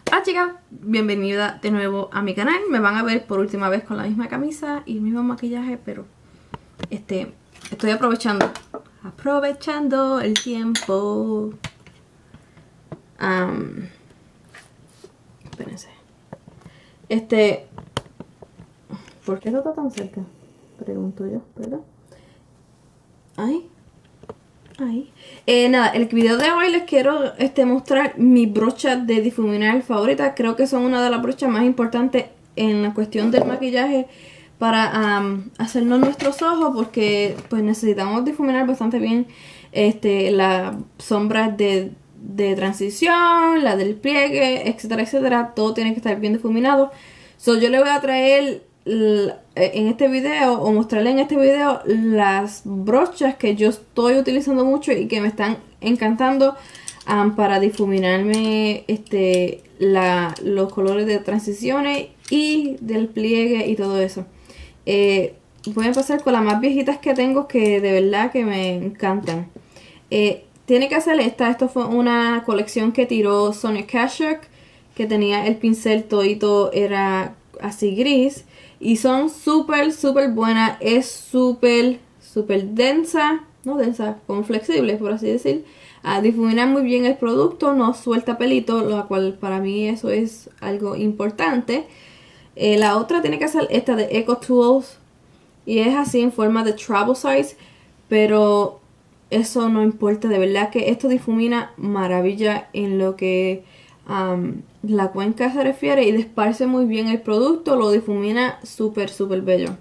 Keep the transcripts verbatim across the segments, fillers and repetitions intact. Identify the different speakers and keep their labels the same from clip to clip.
Speaker 1: Hola chicas, bienvenida de nuevo a mi canal. Me van a ver por última vez con la misma camisa y el mismo maquillaje, pero este estoy aprovechando aprovechando el tiempo. Um, espérense. Este, ¿por qué no está tan cerca? Pregunto yo, ¿verdad? Ay. Ahí. Eh, nada, el video de hoy les quiero este, mostrar mis brochas de difuminar favoritas. Creo que son una de las brochas más importantes en la cuestión del maquillaje para um, hacernos nuestros ojos, porque pues necesitamos difuminar bastante bien este, las sombras de, de transición, la del pliegue, etcétera, etcétera. Todo tiene que estar bien difuminado. So, yo le voy a traer en este video o mostrarle en este video las brochas que yo estoy utilizando mucho y que me están encantando um, para difuminarme este, la, los colores de transiciones y del pliegue y todo eso. Eh, voy a empezar con las más viejitas que tengo, que de verdad que me encantan. Eh, tiene que hacer esta. Esto fue una colección que tiró Sonia Kashuk, que tenía el pincel todito, era así gris. Y son súper, súper buenas. Es súper, súper densa. No densa, como flexible, por así decir. A difuminar muy bien el producto. No suelta pelito, lo cual para mí eso es algo importante. Eh, la otra tiene que ser esta de Eco Tools. Y es así en forma de travel size. Pero eso no importa. De verdad que esto difumina maravilla en lo que Um, la cuenca se refiere, y desparce muy bien el producto, lo difumina súper súper bello.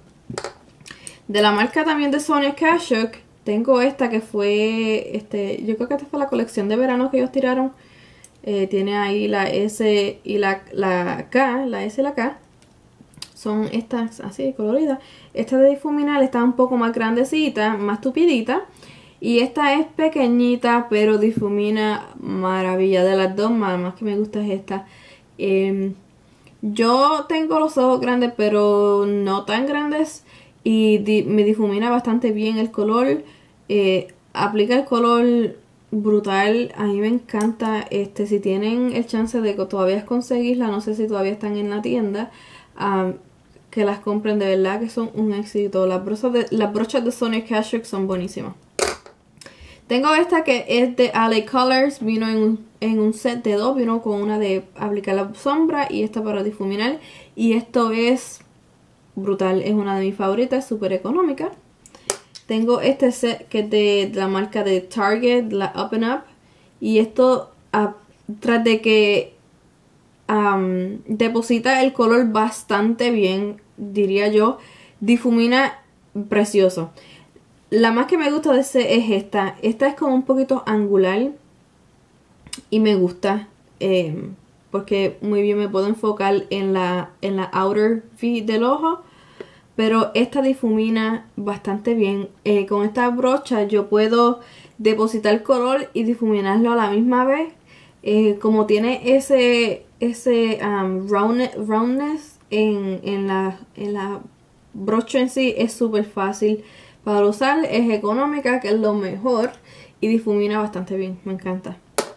Speaker 1: De la marca también de Sonia Kashuk tengo esta que fue, este, yo creo que esta fue la colección de verano que ellos tiraron. Eh, tiene ahí la S y la, la K, la S y la K. Son estas así coloridas. Esta de difuminar está un poco más grandecita, más tupidita. Y esta es pequeñita, pero difumina maravilla. De las dos, más, más que me gusta es esta. Eh, yo tengo los ojos grandes, pero no tan grandes. Y di me difumina bastante bien el color. Eh, aplica el color brutal. A mí me encanta. Este, si tienen el chance de que todavía conseguirla, no sé si todavía están en la tienda, um, que las compren, de verdad que son un éxito. Las brochas de, las brochas de Sonia Kashuk son buenísimas. Tengo esta que es de L A Colors, vino en un, en un set de dos, vino con una de aplicar la sombra y esta para difuminar. Y esto es brutal, es una de mis favoritas, súper económica. Tengo este set que es de, de la marca de Target, la Up and Up. Y esto, uh, tras de que um, deposita el color bastante bien, diría yo, difumina precioso. La más que me gusta de ese es esta. Esta es como un poquito angular y me gusta eh, porque muy bien me puedo enfocar en la, en la outer V del ojo. Pero esta difumina bastante bien. Eh, con esta brocha yo puedo depositar color y difuminarlo a la misma vez. Eh, como tiene ese, ese um, round, roundness en, en, la, en la brocha en sí, es súper fácil para usar, es económica, que es lo mejor, y difumina bastante bien, me encanta.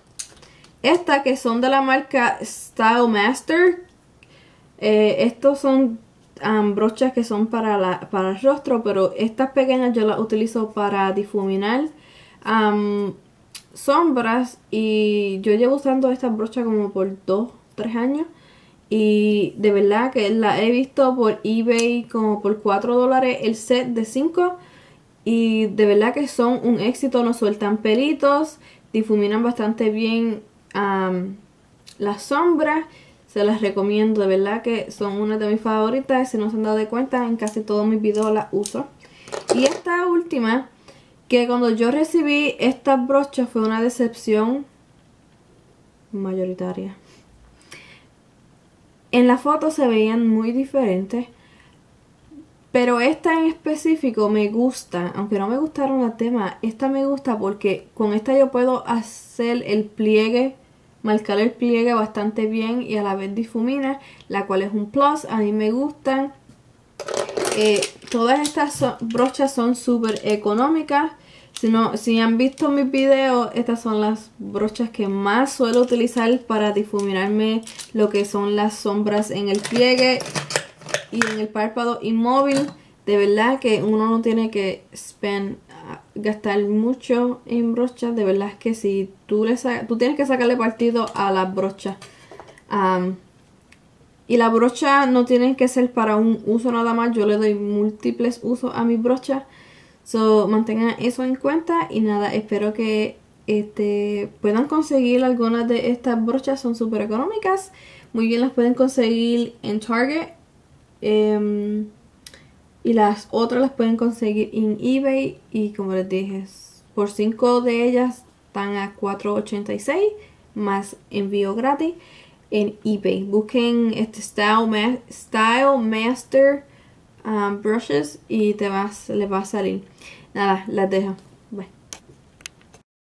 Speaker 1: Esta que son de la marca Style Master, eh, estos son um, brochas que son para, la, para el rostro, pero estas pequeñas yo las utilizo para difuminar um, sombras, y yo llevo usando estas brochas como por dos, tres años. Y de verdad que la he visto por eBay como por cuatro dólares el set de cinco. Y de verdad que son un éxito, no sueltan pelitos, difuminan bastante bien um, las sombras. Se las recomiendo, de verdad que son una de mis favoritas. Si no se han dado de cuenta, en casi todos mis videos las uso. Y esta última, que cuando yo recibí estas brochas fue una decepción mayoritaria. En la foto se veían muy diferentes, pero esta en específico me gusta, aunque no me gustaron las demás. Esta me gusta porque con esta yo puedo hacer el pliegue, marcar el pliegue bastante bien y a la vez difumina, la cual es un plus. A mí me gustan. Eh, todas estas so brochas son súper económicas. Si, no, si han visto mis videos, estas son las brochas que más suelo utilizar para difuminarme lo que son las sombras en el pliegue y en el párpado inmóvil. De verdad que uno no tiene que spend, gastar mucho en brochas. De verdad que si tú, le tú tienes que sacarle partido a las brochas. Um, y la brocha no tienen que ser para un uso nada más. Yo le doy múltiples usos a mis brochas. So, mantengan eso en cuenta. Y nada, espero que este, puedan conseguir algunas de estas brochas. Son súper económicas. Muy bien las pueden conseguir en Target. Um, y las otras las pueden conseguir en eBay. Y como les dije, por cinco de ellas están a cuatro ochenta y seis. Más envío gratis en eBay. Busquen este Style, Ma Style Master um, Brushes y te vas, les va a salir. Nada, las dejo.